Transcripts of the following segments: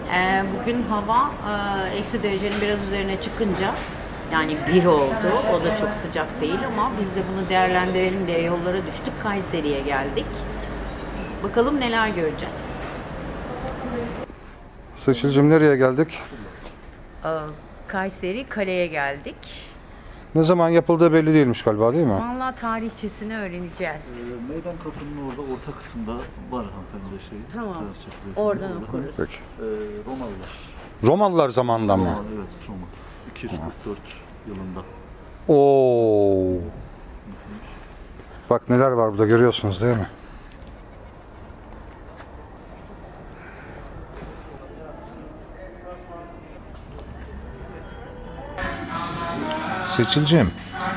Bugün hava eksi derecenin biraz üzerine çıkınca yani 1 oldu. O da çok sıcak değil ama biz de bunu değerlendirelim diye yollara düştük. Kayseri'ye geldik. Bakalım neler göreceğiz. Seçilcim nereye geldik? Kayseri Kale'ye geldik. Ne zaman yapıldığı belli değilmiş galiba, değil mi? Vallahi tarihçesini öğreneceğiz. Meydan kapının orada orta kısımda var hanımefendi şey. Tamam. Oradan okuruz. Peki. Romalılar. Romalılar zamanından mı? Roma, evet Roma. 244 yılında. Oo. Bak neler var burada, görüyorsunuz değil mi? Seçilcim.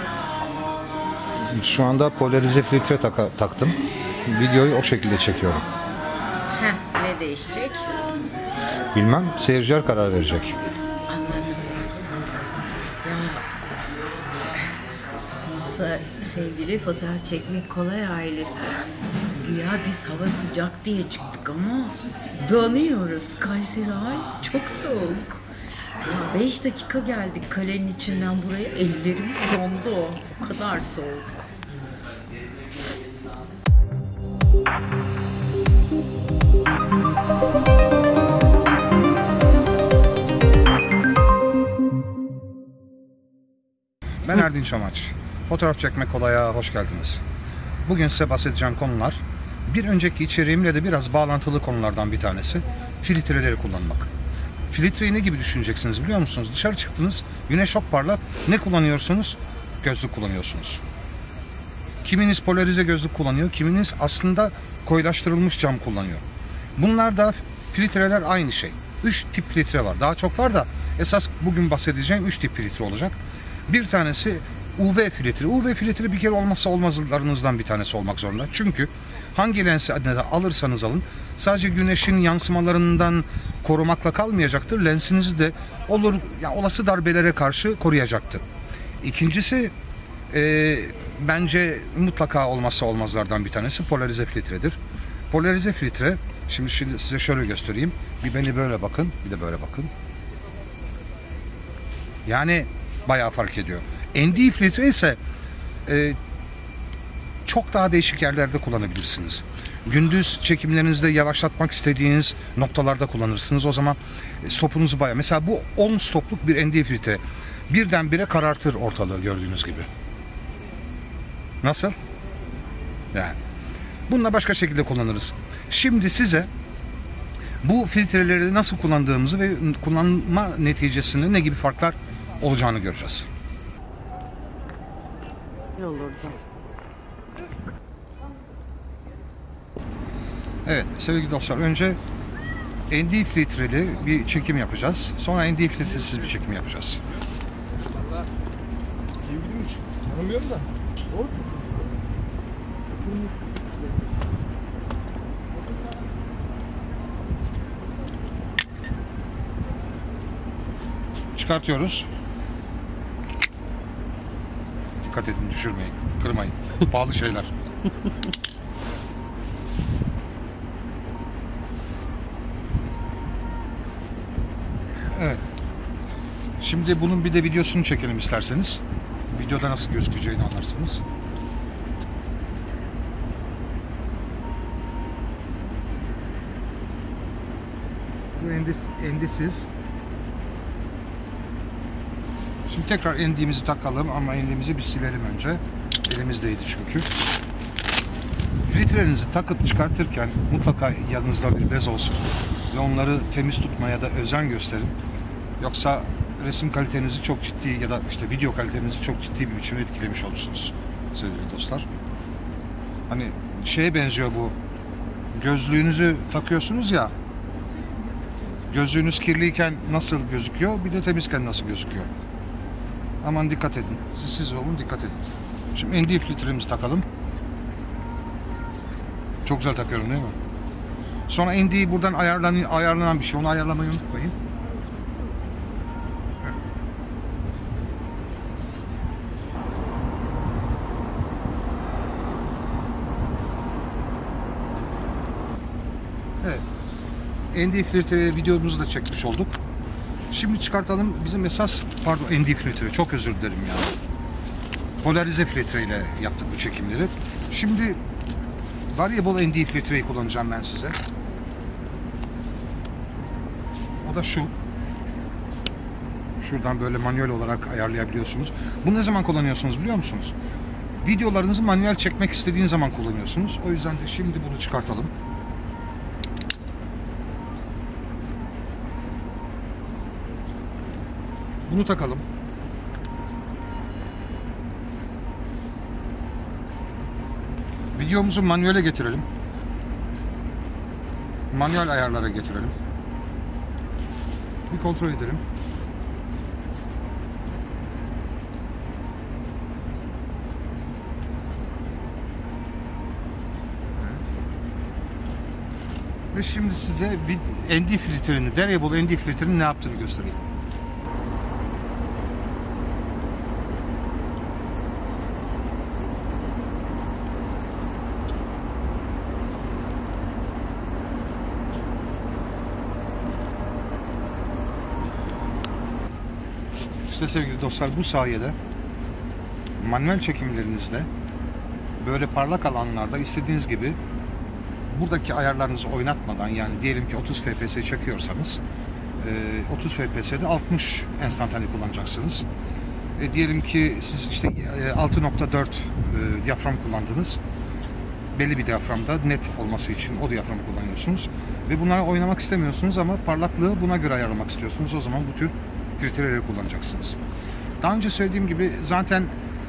Şu anda polarize filtre taktım. Videoyu o şekilde çekiyorum. Ne değişecek? Bilmem, seyirciler karar verecek. Anladım. Ya sevgili fotoğraf çekmek kolay ailesi. Güya biz hava sıcak diye çıktık ama donuyoruz. Kayseri ay çok soğuk. Ya 5 dakika geldik kalenin içinden buraya, ellerimiz dondu. O kadar soğuk. Ben Erdinç Amaç. Fotoğraf çekmek kolaya hoş geldiniz. Bugün size bahsedeceğim konular, bir önceki içeriğimle de biraz bağlantılı konulardan bir tanesi, filtreleri kullanmak. Filtreyi ne gibi düşüneceksiniz biliyor musunuz? Dışarı çıktınız, güneş çok parlak, ne kullanıyorsunuz? Gözlük kullanıyorsunuz. Kiminiz polarize gözlük kullanıyor, kiminiz aslında koyulaştırılmış cam kullanıyor. Bunlar da filtreler aynı şey. 3 tip filtre var. Daha çok var da esas bugün bahsedeceğim 3 tip filtre olacak. Bir tanesi UV filtre. UV filtre bir kere olmazsa olmazlarınızdan bir tanesi olmak zorunda. Çünkü hangi lensi alırsanız alın, sadece güneşin yansımalarından korumakla kalmayacaktır. Lensinizi de olası darbelere karşı koruyacaktır. İkincisi bence mutlaka olmazsa olmazlardan bir tanesi polarize filtredir. Polarize filtre, şimdi size şöyle göstereyim. Bir beni böyle bakın, bir de böyle bakın. Yani bayağı fark ediyor. ND filtre ise çok daha değişik yerlerde kullanabilirsiniz. Gündüz çekimlerinizde yavaşlatmak istediğiniz noktalarda kullanırsınız. O zaman stopunuzu bayağı... Mesela bu 10 stopluk bir ND filtre. Birdenbire karartır ortalığı, gördüğünüz gibi. Nasıl? Yani. Bununla başka şekilde kullanırız. Şimdi size bu filtreleri nasıl kullandığımızı ve kullanma neticesinde ne gibi farklar olacağını göreceğiz. Olurdu. Evet sevgili dostlar, önce ND filtreli bir çekim yapacağız. Sonra ND filtresiz bir çekim yapacağız. Sevgilim için. Tanımıyorum da. Doğru. Çıkartıyoruz. Dikkat edin, düşürmeyin, kırmayın. Pahalı şeyler. Evet. Şimdi bunun bir de videosunu çekelim isterseniz. Videoda nasıl gözükeceğini anlarsınız. Bu endisiz. Şimdi tekrar endimizi takalım ama endimizi bir silelim önce. Elimizdeydi çünkü. Filtrenizi takıp çıkartırken mutlaka yanınızda bir bez olsun ve onları temiz tutmaya da özen gösterin. Yoksa resim kalitenizi çok ciddi ya da işte video kalitenizi çok ciddi bir biçimde etkilemiş olursunuz sevgili dostlar. Hani şeye benziyor bu. Gözlüğünüzü takıyorsunuz ya. Gözlüğünüz kirliyken nasıl gözüküyor, bir de temizken nasıl gözüküyor. Aman dikkat edin. Siz olun, dikkat edin. Şimdi ND filtremizi takalım. Çok güzel takıyorum değil mi? Sonra ND'yi buradan ayarlanan bir şey. Onu ayarlamayı unutmayın. Evet. ND filtre videomuzu da çekmiş olduk. Şimdi çıkartalım bizim esas, pardon ND filtre, çok özür dilerim ya. Polarize filtre ile yaptık bu çekimleri. Şimdi variable ND filtreyi kullanacağım ben size. O da şu. Şuradan böyle manuel olarak ayarlayabiliyorsunuz. Bunu ne zaman kullanıyorsunuz biliyor musunuz? Videolarınızı manuel çekmek istediğin zaman kullanıyorsunuz. O yüzden de şimdi bunu çıkartalım. Bunu takalım. Videomuzu manuele getirelim. Manuel ayarlara getirelim. Bir kontrol edelim. Ve şimdi size ND filtrenin, variable ND filtrenin ne yaptığını göstereyim. İşte sevgili dostlar, bu sayede manuel çekimlerinizde böyle parlak alanlarda istediğiniz gibi buradaki ayarlarınızı oynatmadan, yani diyelim ki 30 fps çekiyorsanız 30 fps'de 60 enstantane kullanacaksınız. Diyelim ki siz işte 6.4 diyafram kullandınız. Belli bir diyaframda net olması için o diyaframı kullanıyorsunuz. Ve bunlara oynamak istemiyorsunuz ama parlaklığı buna göre ayarlamak istiyorsunuz. O zaman bu tür filtreleri kullanacaksınız. Daha önce söylediğim gibi zaten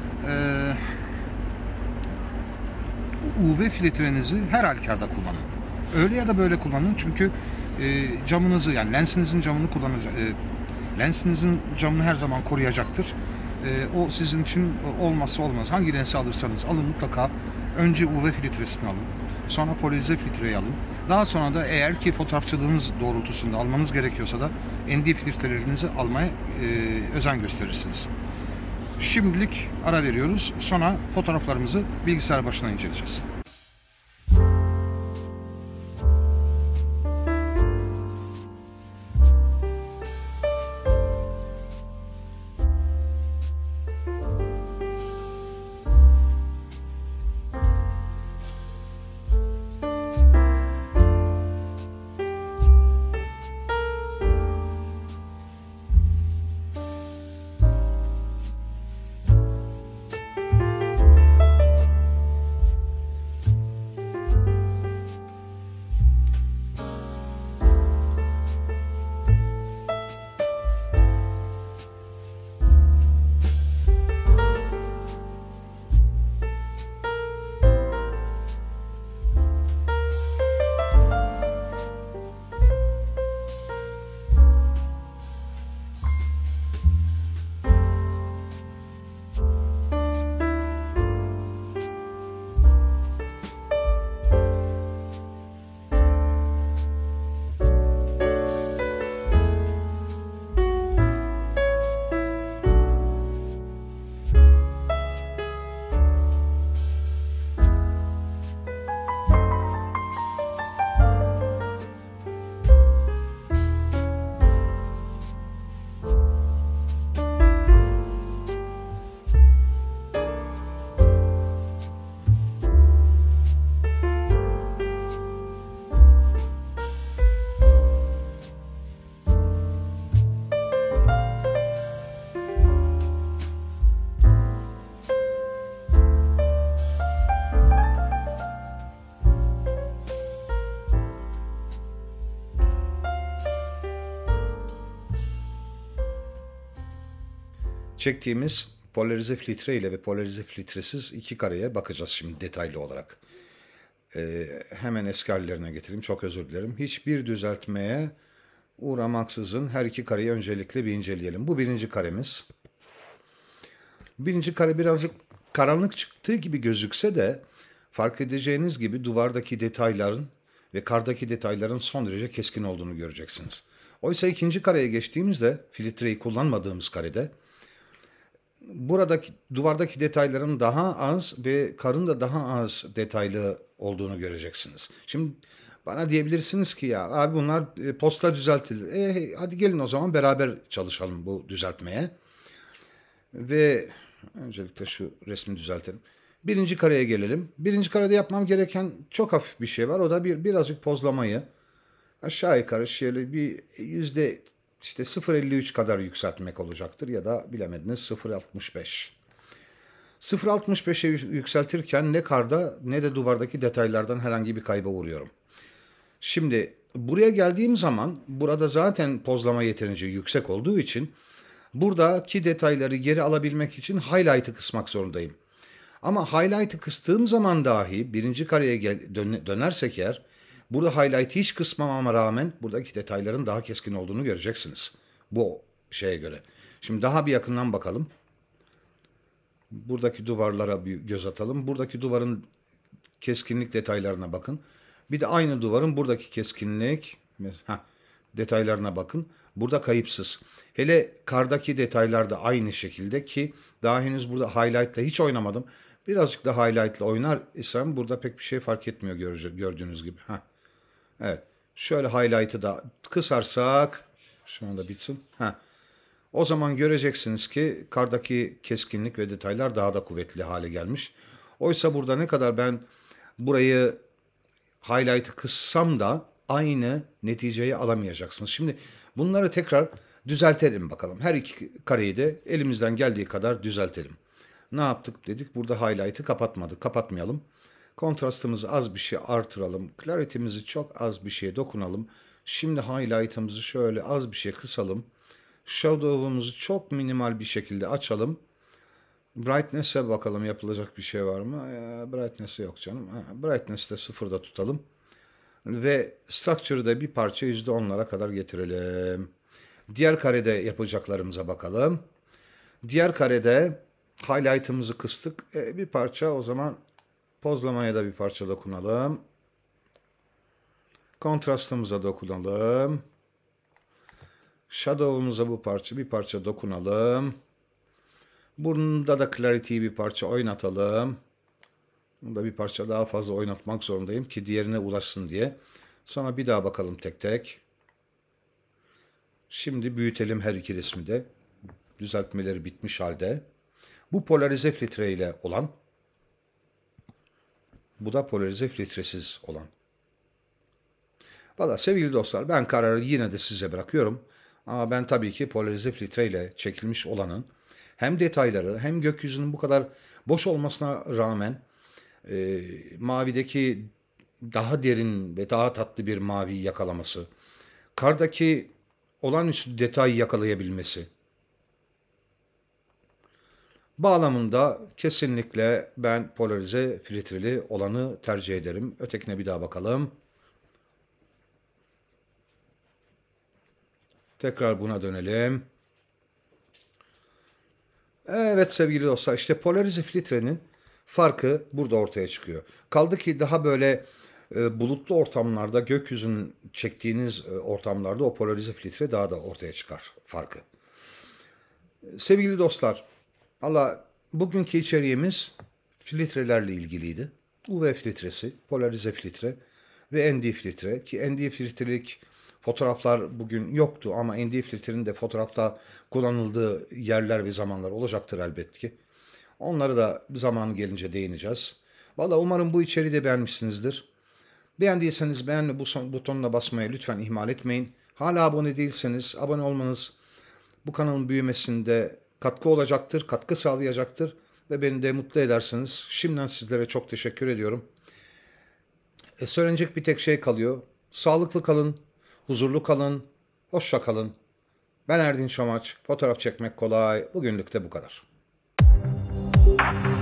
UV filtrenizi her halükarda kullanın. Öyle ya da böyle kullanın, çünkü camınızı, yani lensinizin camını lensinizin camını her zaman koruyacaktır. O sizin için olmazsa olmaz. Hangi lensi alırsanız alın, mutlaka önce UV filtresini alın. Sonra polarize filtreyi alın. Daha sonra da eğer ki fotoğrafçılığınız doğrultusunda almanız gerekiyorsa da ND filtrelerinizi almaya özen gösterirsiniz. Şimdilik ara veriyoruz. Sonra fotoğraflarımızı bilgisayar başına inceleyeceğiz. Çektiğimiz polarize filtre ile ve polarize filtresiz iki kareye bakacağız şimdi detaylı olarak. Hemen eski hallerine getireyim. Çok özür dilerim. Hiçbir düzeltmeye uğramaksızın her iki kareyi öncelikle bir inceleyelim. Bu birinci karemiz. Birinci kare birazcık karanlık çıktığı gibi gözükse de fark edeceğiniz gibi duvardaki detayların ve kardaki detayların son derece keskin olduğunu göreceksiniz. Oysa ikinci kareye geçtiğimizde, filtreyi kullanmadığımız karede, buradaki duvardaki detayların daha az ve karın da daha az detaylı olduğunu göreceksiniz. Şimdi Bana diyebilirsiniz ki ya abi bunlar posta düzeltilir. Hadi gelin o zaman beraber çalışalım bu düzeltmeye. Ve öncelikle şu resmi düzeltelim. Birinci kareye gelelim. Birinci karede yapmam gereken çok hafif bir şey var. O da birazcık pozlamayı aşağı yukarı şöyle bir yüzde işte 0,53 kadar yükseltmek olacaktır ya da bilemediniz 0,65. 0,65'e yükseltirken ne karda ne de duvardaki detaylardan herhangi bir kayba uğruyorum. Şimdi buraya geldiğim zaman burada zaten pozlama yeterince yüksek olduğu için buradaki detayları geri alabilmek için highlight'ı kısmak zorundayım. Ama highlight'ı kıstığım zaman dahi birinci kareye dönersek eğer burada highlight'ı hiç kısmamama rağmen buradaki detayların daha keskin olduğunu göreceksiniz. Bu şeye göre. Şimdi daha bir yakından bakalım. Buradaki duvarlara bir göz atalım. Buradaki duvarın keskinlik detaylarına bakın. Bir de aynı duvarın buradaki keskinlik detaylarına bakın. Burada kayıpsız. Hele kardaki detaylar da aynı şekilde ki daha henüz burada highlight ile hiç oynamadım. Birazcık da highlight ile oynar isem burada pek bir şey fark etmiyor gördüğünüz gibi. Evet. Şöyle highlight'ı da kısarsak şu anda bitsin. O zaman göreceksiniz ki kardaki keskinlik ve detaylar daha da kuvvetli hale gelmiş. Oysa burada ne kadar ben burayı highlight'ı kıssam da aynı neticeyi alamayacaksınız. Şimdi bunları tekrar düzeltelim bakalım. Her iki kareyi de elimizden geldiği kadar düzeltelim. Ne yaptık dedik? Burada highlight'ı kapatmadık. Kapatmayalım. Kontrastımızı az bir şey artıralım. Clarity'mizi çok az bir şeye dokunalım. Şimdi highlight'ımızı şöyle az bir şey kısalım. Shadow'umuzu çok minimal bir şekilde açalım. Brightness'e bakalım yapılacak bir şey var mı? Brightness'e yok canım. Brightness'te 0'da tutalım. Ve structure'ı da bir parça %10'lara kadar getirelim. Diğer karede yapacaklarımıza bakalım. Diğer karede highlight'ımızı kıstık. Bir parça o zaman pozlamaya da bir parça dokunalım. Kontrastımıza dokunalım. Shadow'umuza bir parça dokunalım. Bunda da clarity'yi bir parça oynatalım. Bunda bir parça daha fazla oynatmak zorundayım ki diğerine ulaşsın diye. Sonra bir daha bakalım tek tek. Şimdi büyütelim her iki resmi de. Düzeltmeleri bitmiş halde. Bu polarize filtre ile olan. Bu da polarize filtresiz olan. Valla sevgili dostlar ben kararı yine de size bırakıyorum. Ama ben tabii ki polarize filtre ile çekilmiş olanın hem detayları hem gökyüzünün bu kadar boş olmasına rağmen mavideki daha derin ve daha tatlı bir mavi yakalaması, kardaki olağanüstü detayı yakalayabilmesi bağlamında kesinlikle ben polarize filtreli olanı tercih ederim. Ötekine bir daha bakalım. Tekrar buna dönelim. Evet sevgili dostlar işte polarize filtrenin farkı burada ortaya çıkıyor. Kaldı ki daha böyle bulutlu ortamlarda gökyüzünün çektiğiniz ortamlarda o polarize filtre daha da ortaya çıkar farkı. Sevgili dostlar valla bugünkü içeriğimiz filtrelerle ilgiliydi. UV filtresi, polarize filtre ve ND filtre ki ND filtrelik fotoğraflar bugün yoktu ama ND filtrenin de fotoğrafta kullanıldığı yerler ve zamanlar olacaktır elbette ki. Onları da zamanı gelince değineceğiz. Valla umarım bu içeriği de beğenmişsinizdir. Beğendiyseniz beğenme butonuna basmayı lütfen ihmal etmeyin. Hala abone değilseniz abone olmanız bu kanalın büyümesinde katkı olacaktır, katkı sağlayacaktır ve beni de mutlu edersiniz. Şimdiden sizlere çok teşekkür ediyorum. Söylenecek bir tek şey kalıyor. Sağlıklı kalın, huzurlu kalın, hoşça kalın. Ben Erdinç Çomaç, fotoğraf çekmek kolay. Bugünlük de bu kadar.